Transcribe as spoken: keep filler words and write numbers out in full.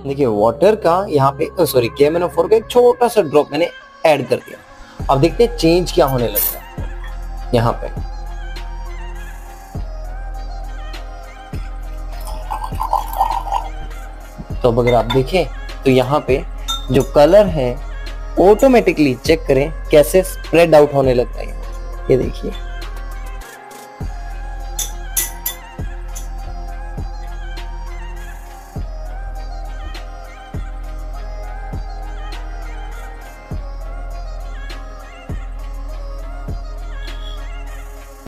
देखिए वाटर का यहाँ पे सॉरी के एम एन ओ फोर का एक छोटा सा ड्रॉप मैंने ऐड कर दिया। अब देखते हैं चेंज क्या होने लगता है यहाँ पे। तो अब अगर आप देखें तो यहाँ पे जो कलर है ऑटोमेटिकली चेक करें कैसे स्प्रेड आउट होने लगता है। ये देखिए